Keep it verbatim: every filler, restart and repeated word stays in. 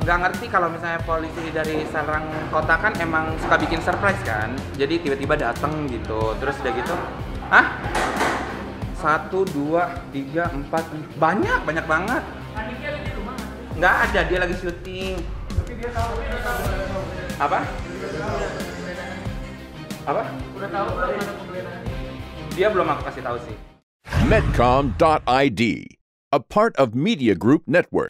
nggak ngerti kalau misalnya polisi dari Serang Kota kan emang suka bikin surprise kan. Jadi tiba-tiba dateng gitu, terus udah gitu, hah? Satu, dua, tiga, empat, banyak, banyak banget. Adiknya ada di rumah? Nggak ada, dia lagi syuting. Tapi dia tahu, dia tahu. Apa? Apa? Udah tahu belum ada penggeledahan? Dia belum aku kasih tahu sih. Medcom dot I D, a part of Media Group Network.